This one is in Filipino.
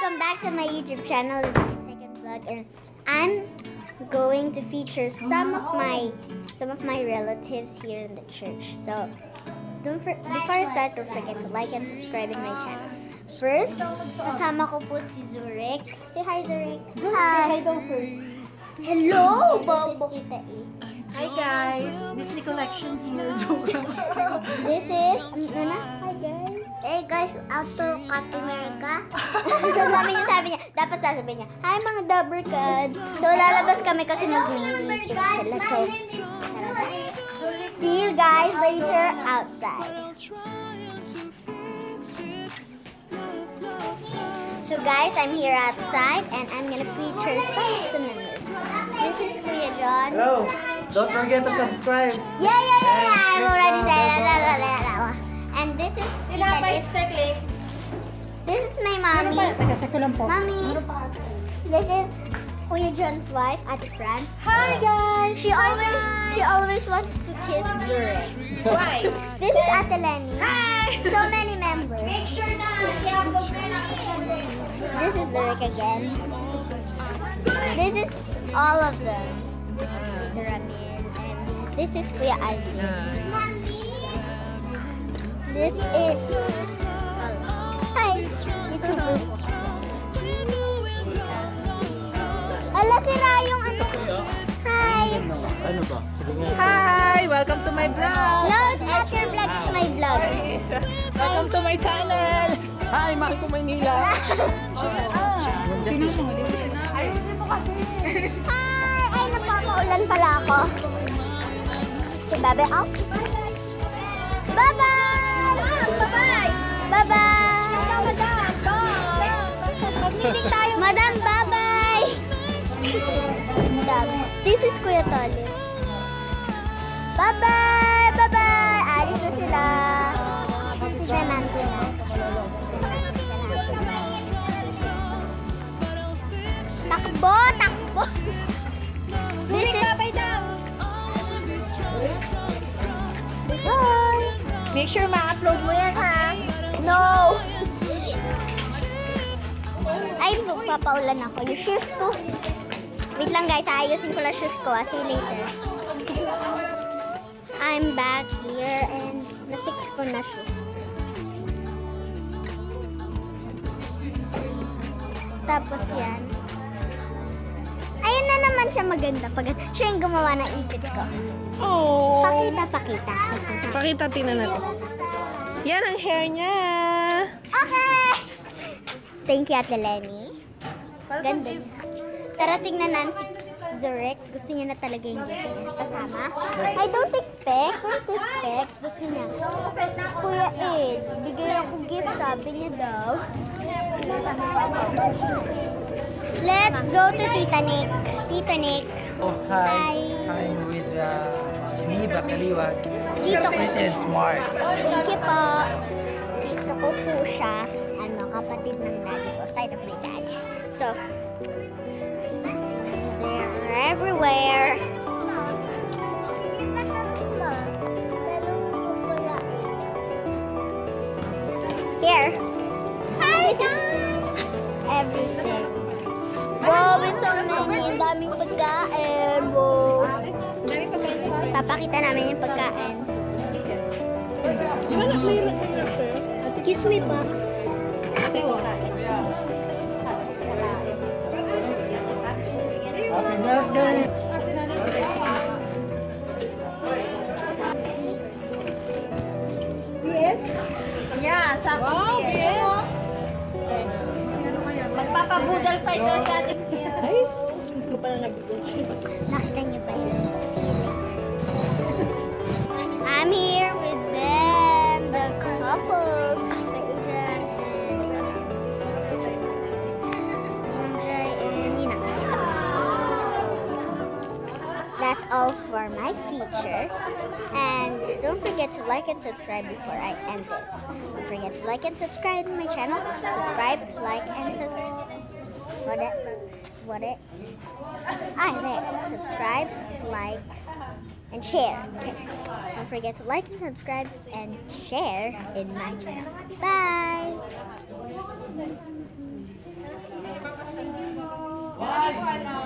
welcome back to my YouTube channel. This is my second vlog, and I'm going to feature some of my relatives here in the church. So before I start, don't forget to like and subscribe in my channel. First, kasama ko po si Zurek. Say hi, Zurek. Hi. Say hi daw first. Hello, Bobo. This is Tita Is. Hi guys, Disney collection here. This is hi guys. Hey guys, auto copy America. sabi niya, dapat sasabihin niya, hi mga Dabber Cats. So lalabas kami kasi mag-release sila. So see you guys later outside. So guys, I'm here outside and I'm gonna feature some of the members. This is Kuya John. Hello. Don't forget to subscribe. Yeah. I've already said that. And this is This is my mommy. Check ko lang po. Mommy. This is Kuya John's wife, Ate France. Hi guys. She always wants to kiss Zurek. Why? This is Ate Lenny. Hi. So many members. Make sure na i-upload mo na This is Zurek again. This is all of them. This is Tita Ramil. And this is Kuya Alvin. This is... Hi! YouTuber po kasi. Ala, sira yung ano. Hi! Ano ba? Sige nga. Hi! Welcome to my vlog! No, add your vlog to my vlog. Welcome to my channel! Hi! Mahal ko Maynila! Ayusin mo kasi. Hi! Ay, nagpapaulan pala ako. Si Babe off. Bye-bye! Bye-bye! Bye-bye! Madam! Mag-meeting tayo. Madam, bye-bye! Madam, this is Kuya Tolis. Bye-bye! Bye-bye! Alis na sila. Si Fernando na. Takbo! Takbo! This is... Bye! Make sure ma-upload mo yan, ha? No! Ay, magpapaulan ako. Yung shoes ko. Wait lang guys, ayusin ko lang shoes ko. See you later. I'm back here and na-fix ko na shoes ko. Tapos yan. Ayun na naman siya maganda. Siya yung gumawa ng ipit ko. Oh! Pakita. Pakita, tingnan natin. Yan ang hair niya! Okay! Thank you, Ate Lenny. Ganda niya. Tara, tingnan natin si Zurek. Gusto niya na talaga yung gift niya. Kasama. I don't expect. Gusto niya. Kuya Ed, bigay ako gift. Sabi niya daw. Let's go to Tita Nick. Tita Nick. Oh, hi. I'm with Viva Kaliwag. She's Dito ko. pretty and smart. Thank you po. Dito ko po siya. Kapatid ng daddy ko. Side of my dad. So, they're everywhere. Here. This is everything. Wow, it's so many. Ang daming pagkain. Wow. Papakita namin yung pagkain. Excuse me pa. Happy birthday! Yeah, wow, yes. Magpapabudal fight daw sa atin. Nakita niyo ba yun? I'm here with them, the couples. Adrian and Jay and Nina. So, that's all for my feature. And don't forget to like and subscribe before I end this. Don't forget to like and subscribe to my channel. Subscribe, like, and subscribe. There. Subscribe, like, and share. Okay. Don't forget to like and subscribe and share in my channel. Bye! Ano?